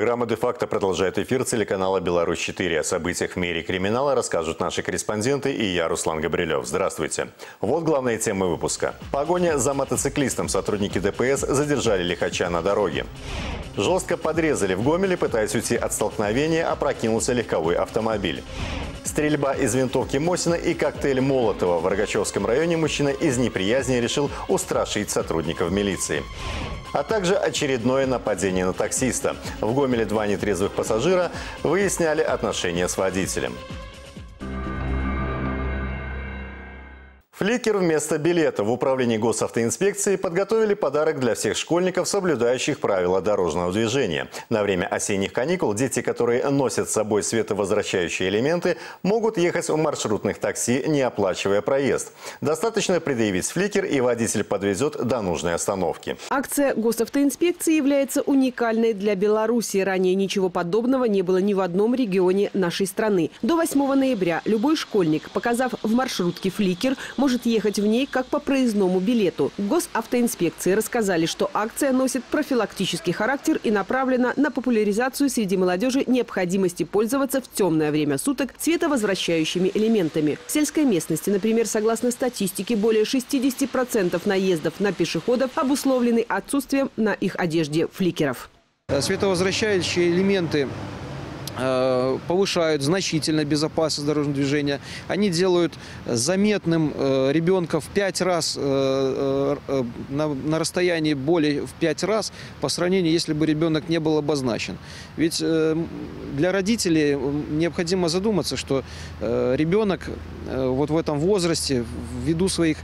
Программа «Де-факто» продолжает эфир телеканала «Беларусь-4». О событиях в мире криминала расскажут наши корреспонденты и я, Руслан Габрилев. Здравствуйте. Вот главные темы выпуска. Погоня за мотоциклистом. Сотрудники ДПС задержали лихача на дороге. Жестко подрезали в Гомеле, пытаясь уйти от столкновения, опрокинулся легковой автомобиль. Стрельба из винтовки Мосина и коктейль Молотова. В Рогачевском районе мужчина из неприязни решил устрашить сотрудников милиции. А также очередное нападение на таксиста. В Гомеле два нетрезвых пассажира выясняли отношения с водителем. Фликер вместо билета. В управлении госавтоинспекции подготовили подарок для всех школьников, соблюдающих правила дорожного движения. На время осенних каникул дети, которые носят с собой световозвращающие элементы, могут ехать в маршрутных такси, не оплачивая проезд. Достаточно предъявить фликер, и водитель подвезет до нужной остановки. Акция госавтоинспекции является уникальной для Беларуси. Ранее ничего подобного не было ни в одном регионе нашей страны. До 8 ноября любой школьник, показав в маршрутке фликер, может ехать в ней как по проездному билету. В госавтоинспекции рассказали, что акция носит профилактический характер и направлена на популяризацию среди молодежи необходимости пользоваться в темное время суток световозвращающими элементами. В сельской местности, например, согласно статистике, более 60% наездов на пешеходов обусловлены отсутствием на их одежде фликеров. Световозвращающие элементы повышают значительно безопасность дорожного движения. Они делают заметным ребенка в 5 раз, на расстоянии более в 5 раз по сравнению, если бы ребенок не был обозначен. Ведь для родителей необходимо задуматься, что ребенок вот в этом возрасте, ввиду своих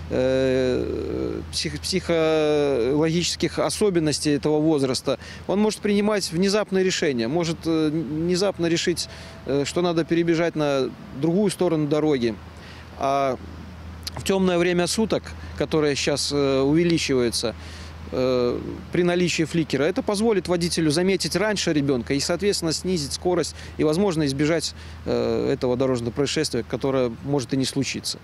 психологических особенностей этого возраста, он может принимать внезапные решения, может внезапно решить, что надо перебежать на другую сторону дороги. А в темное время суток, которое сейчас увеличивается, при наличии фликера, это позволит водителю заметить раньше ребенка и, соответственно, снизить скорость и, возможно, избежать этого дорожного происшествия, которое может и не случиться.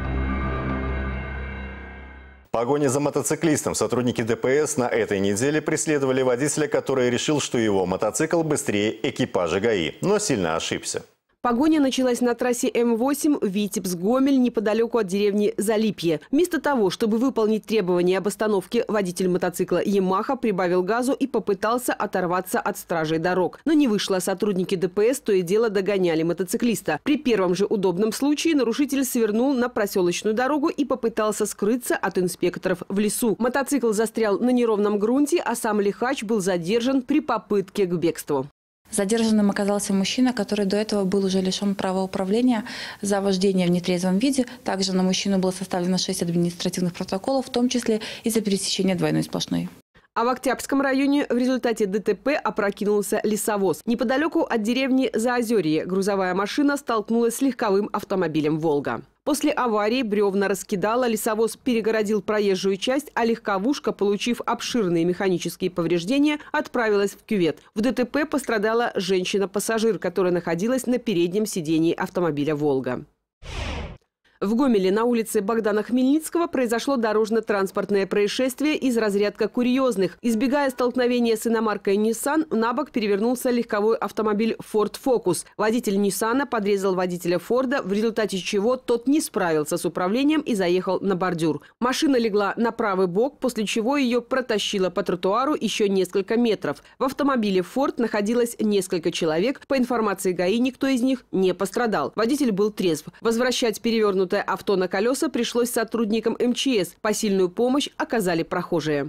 В погоне за мотоциклистом сотрудники ДПС на этой неделе преследовали водителя, который решил, что его мотоцикл быстрее экипажа ГАИ, но сильно ошибся. Погоня началась на трассе М8 Витебск-Гомель неподалеку от деревни Залипье. Вместо того, чтобы выполнить требования об остановке, водитель мотоцикла «Ямаха» прибавил газу и попытался оторваться от стражей дорог. Но не вышло. Сотрудники ДПС то и дело догоняли мотоциклиста. При первом же удобном случае нарушитель свернул на проселочную дорогу и попытался скрыться от инспекторов в лесу. Мотоцикл застрял на неровном грунте, а сам лихач был задержан при попытке к бегству. Задержанным оказался мужчина, который до этого был уже лишен права управления за вождение в нетрезвом виде. Также на мужчину было составлено 6 административных протоколов, в том числе и за пересечение двойной сплошной. А в Октябрьском районе в результате ДТП опрокинулся лесовоз. Неподалеку от деревни Заозерье грузовая машина столкнулась с легковым автомобилем «Волга». После аварии бревна раскидало, лесовоз перегородил проезжую часть, а легковушка, получив обширные механические повреждения, отправилась в кювет. В ДТП пострадала женщина-пассажир, которая находилась на переднем сидении автомобиля «Волга». В Гомеле на улице Богдана Хмельницкого произошло дорожно-транспортное происшествие из разряда курьезных. Избегая столкновения с иномаркой Nissan, на бок перевернулся легковой автомобиль Ford Focus. Водитель Ниссана подрезал водителя Форда, в результате чего тот не справился с управлением и заехал на бордюр. Машина легла на правый бок, после чего ее протащило по тротуару еще несколько метров. В автомобиле Ford находилось несколько человек. По информации ГАИ, никто из них не пострадал. Водитель был трезв. Возвращать перевернутое авто на колеса пришлось сотрудникам МЧС. Посильную помощь оказали прохожие.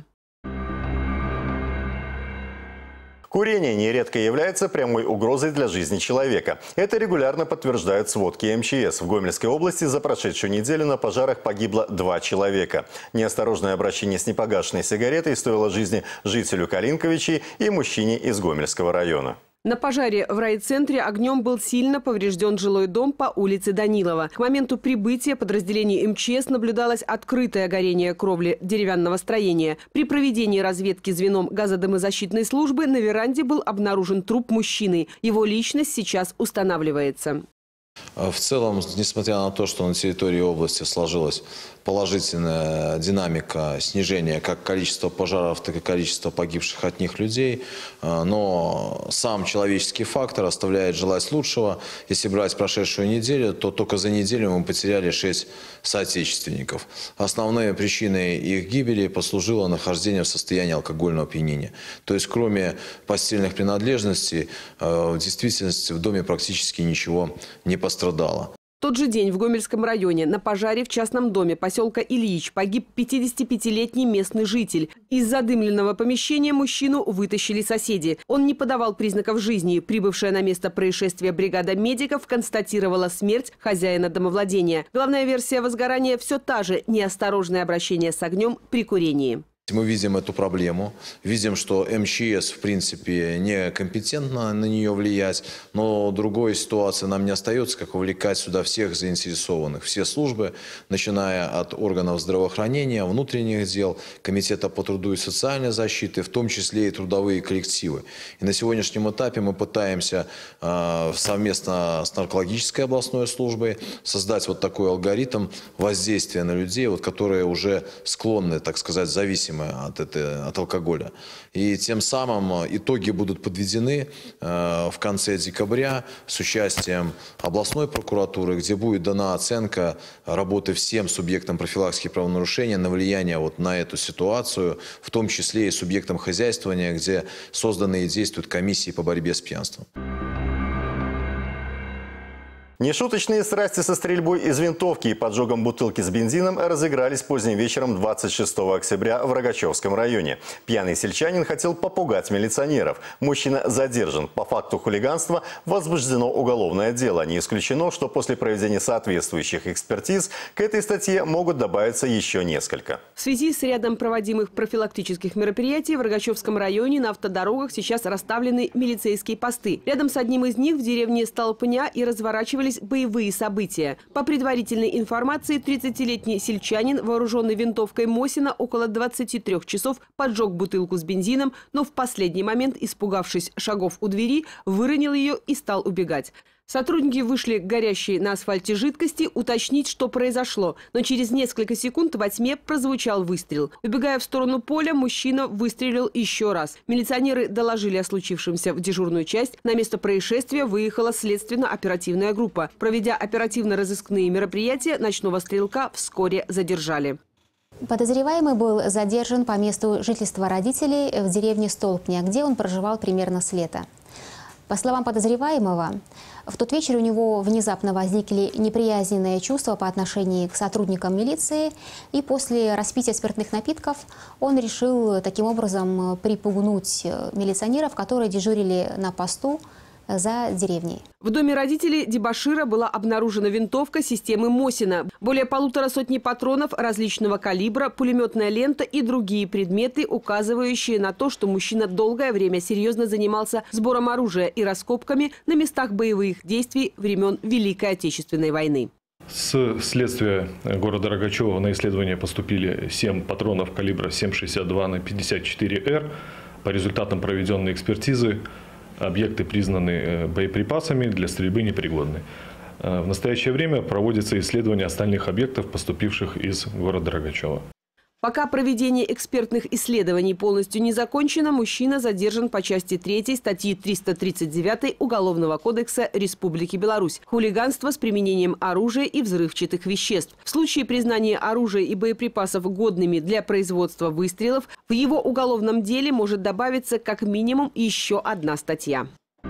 Курение нередко является прямой угрозой для жизни человека. Это регулярно подтверждают сводки МЧС. В Гомельской области за прошедшую неделю на пожарах погибло 2 человека. Неосторожное обращение с непогашенной сигаретой стоило жизни жителю Калинковичей и мужчине из Гомельского района. На пожаре в райцентре огнем был сильно поврежден жилой дом по улице Данилова. К моменту прибытия подразделений МЧС наблюдалось открытое горение кровли деревянного строения. При проведении разведки звеном газодомозащитной службы на веранде был обнаружен труп мужчины. Его личность сейчас устанавливается. В целом, несмотря на то, что на территории области сложилась положительная динамика снижения как количества пожаров, так и количества погибших от них людей. Но сам человеческий фактор оставляет желать лучшего. Если брать прошедшую неделю, то только за неделю мы потеряли 6 соотечественников. Основной причиной их гибели послужило нахождение в состоянии алкогольного опьянения. То есть кроме постельных принадлежностей, в действительности в доме практически ничего не пострадало. В тот же день в Гомельском районе на пожаре в частном доме поселка Ильич погиб 55-летний местный житель. Из задымленного помещения мужчину вытащили соседи. Он не подавал признаков жизни. Прибывшая на место происшествия бригада медиков констатировала смерть хозяина домовладения. Главная версия возгорания все та же – неосторожное обращение с огнем при курении. Мы видим эту проблему, видим, что МЧС, в принципе, некомпетентно на нее влиять, но другой ситуации нам не остается, как увлекать сюда всех заинтересованных, все службы, начиная от органов здравоохранения, внутренних дел, Комитета по труду и социальной защиты, в том числе и трудовые коллективы. И на сегодняшнем этапе мы пытаемся совместно с наркологической областной службой создать вот такой алгоритм воздействия на людей, вот, которые уже склонны, так сказать, зависимы от алкоголя. И тем самым итоги будут подведены в конце декабря с участием областной прокуратуры, где будет дана оценка работы всем субъектам профилактики правонарушения на влияние вот на эту ситуацию, в том числе и субъектам хозяйствования, где созданы и действуют комиссии по борьбе с пьянством. Нешуточные страсти со стрельбой из винтовки и поджогом бутылки с бензином разыгрались поздним вечером 26 октября в Рогачевском районе. Пьяный сельчанин хотел попугать милиционеров. Мужчина задержан. По факту хулиганства возбуждено уголовное дело. Не исключено, что после проведения соответствующих экспертиз к этой статье могут добавиться еще несколько. В связи с рядом проводимых профилактических мероприятий в Рогачевском районе на автодорогах сейчас расставлены милицейские посты. Рядом с одним из них в деревне Столпня и разворачивались боевые события. По предварительной информации, 30-летний сельчанин, вооруженный винтовкой Мосина, около 23 часов поджег бутылку с бензином, но в последний момент, испугавшись шагов у двери, выронил ее и стал убегать. Сотрудники вышли к горящей на асфальте жидкости уточнить, что произошло. Но через несколько секунд во тьме прозвучал выстрел. Убегая в сторону поля, мужчина выстрелил еще раз. Милиционеры доложили о случившемся в дежурную часть. На место происшествия выехала следственно-оперативная группа. Проведя оперативно-розыскные мероприятия, ночного стрелка вскоре задержали. Подозреваемый был задержан по месту жительства родителей в деревне Столпня, где он проживал примерно с лета. По словам подозреваемого, в тот вечер у него внезапно возникли неприязненные чувства по отношению к сотрудникам милиции, и после распития спиртных напитков он решил таким образом припугнуть милиционеров, которые дежурили на посту за деревней. В доме родителей дебошира была обнаружена винтовка системы Мосина, более 150 патронов различного калибра, пулеметная лента и другие предметы, указывающие на то, что мужчина долгое время серьезно занимался сбором оружия и раскопками на местах боевых действий времен Великой Отечественной войны. С следствия города Рогачева на исследование поступили 7 патронов калибра 7,62 на 54Р. По результатам проведенной экспертизы объекты признаны боеприпасами, для стрельбы непригодны. В настоящее время проводится исследование остальных объектов, поступивших из города Рогачева. Пока проведение экспертных исследований полностью не закончено, мужчина задержан по части 3 статьи 339 Уголовного кодекса Республики Беларусь «Хулиганство с применением оружия и взрывчатых веществ». В случае признания оружия и боеприпасов годными для производства выстрелов, в его уголовном деле может добавиться как минимум еще одна статья.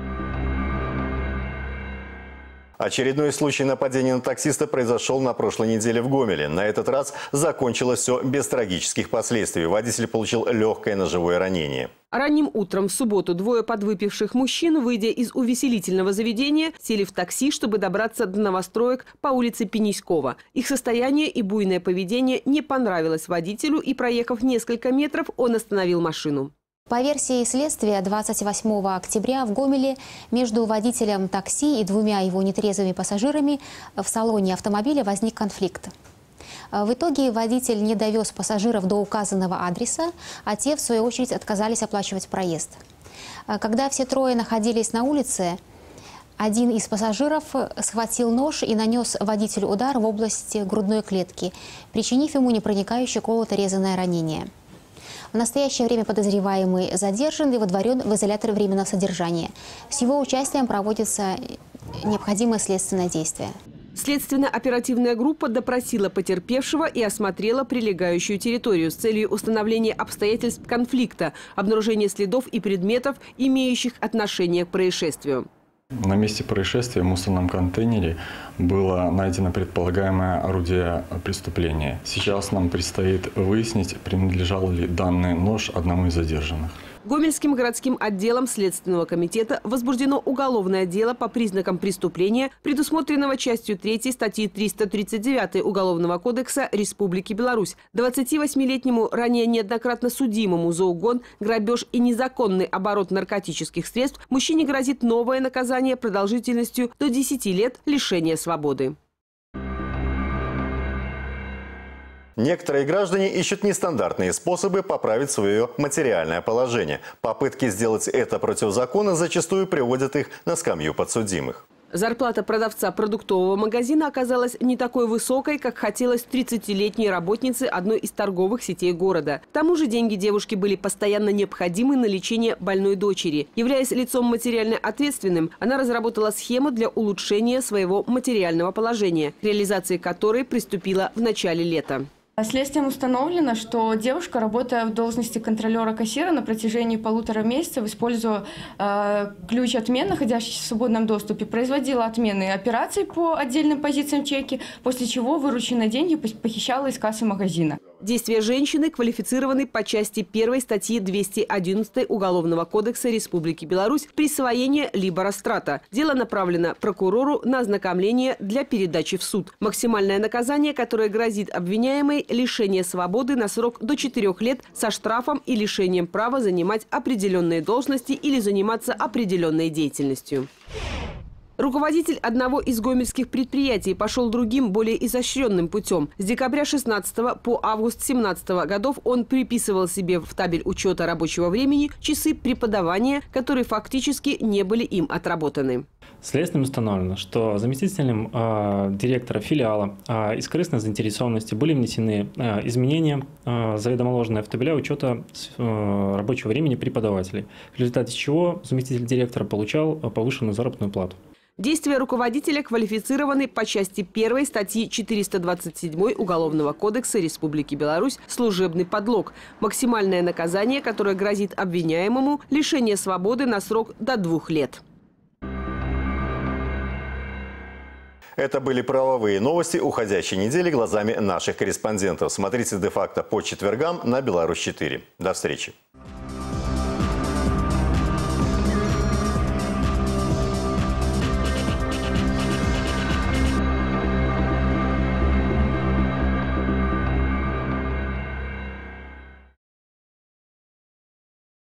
Очередной случай нападения на таксиста произошел на прошлой неделе в Гомеле. На этот раз закончилось все без трагических последствий. Водитель получил легкое ножевое ранение. Ранним утром в субботу двое подвыпивших мужчин, выйдя из увеселительного заведения, сели в такси, чтобы добраться до новостроек по улице Пениськова. Их состояние и буйное поведение не понравилось водителю, и, проехав несколько метров, он остановил машину. По версии следствия, 28 октября в Гомеле между водителем такси и двумя его нетрезвыми пассажирами в салоне автомобиля возник конфликт. В итоге водитель не довез пассажиров до указанного адреса, а те, в свою очередь, отказались оплачивать проезд. Когда все трое находились на улице, Один из пассажиров схватил нож и нанес водителю удар в области грудной клетки, причинив ему непроникающее колото-резанное ранение. В настоящее время подозреваемый задержан и водворен в изолятор временного содержания. С его участием проводится необходимое следственное действие. Следственно-оперативная группа допросила потерпевшего и осмотрела прилегающую территорию с целью установления обстоятельств конфликта, обнаружения следов и предметов, имеющих отношение к происшествию. На месте происшествия в мусорном контейнере было найдено предполагаемое орудие преступления. Сейчас нам предстоит выяснить, принадлежал ли данный нож одному из задержанных. Гомельским городским отделом Следственного комитета возбуждено уголовное дело по признакам преступления, предусмотренного частью 3 статьи 339 Уголовного кодекса Республики Беларусь. 28-летнему, ранее неоднократно судимому за угон, грабеж и незаконный оборот наркотических средств мужчине грозит новое наказание продолжительностью до 10 лет лишения свободы. Некоторые граждане ищут нестандартные способы поправить свое материальное положение. Попытки сделать это против закона зачастую приводят их на скамью подсудимых. Зарплата продавца продуктового магазина оказалась не такой высокой, как хотелось 30-летней работнице одной из торговых сетей города. К тому же деньги девушке были постоянно необходимы на лечение больной дочери. Являясь лицом материально ответственным, она разработала схему для улучшения своего материального положения, к реализации которой приступила в начале лета. Следствием установлено, что девушка, работая в должности контролера-кассира на протяжении 1,5 месяца, используя ключ отмен, находящийся в свободном доступе, производила отмены операций по отдельным позициям чеки, после чего вырученные деньги похищала из кассы магазина. Действия женщины квалифицированы по части 1 статьи 211 Уголовного кодекса Республики Беларусь «Присвоение либо растрата». Дело направлено прокурору на ознакомление для передачи в суд. Максимальное наказание, которое грозит обвиняемой – лишение свободы на срок до 4 лет со штрафом и лишением права занимать определенные должности или заниматься определенной деятельностью. Руководитель одного из гомельских предприятий пошел другим, более изощренным путем. С декабря 2016 по август 2017 годов он приписывал себе в табель учета рабочего времени часы преподавания, которые фактически не были им отработаны. Следствием установлено, что заместителем директора филиала из корыстной заинтересованности были внесены изменения, заведомо ложные в табеля учета рабочего времени преподавателей, в результате чего заместитель директора получал повышенную заработную плату. Действия руководителя квалифицированы по части 1 статьи 427 Уголовного кодекса Республики Беларусь «Служебный подлог». Максимальное наказание, которое грозит обвиняемому – лишение свободы на срок до 2 лет. Это были правовые новости уходящей недели глазами наших корреспондентов. Смотрите «Де-факто» по четвергам на Беларусь 4. До встречи.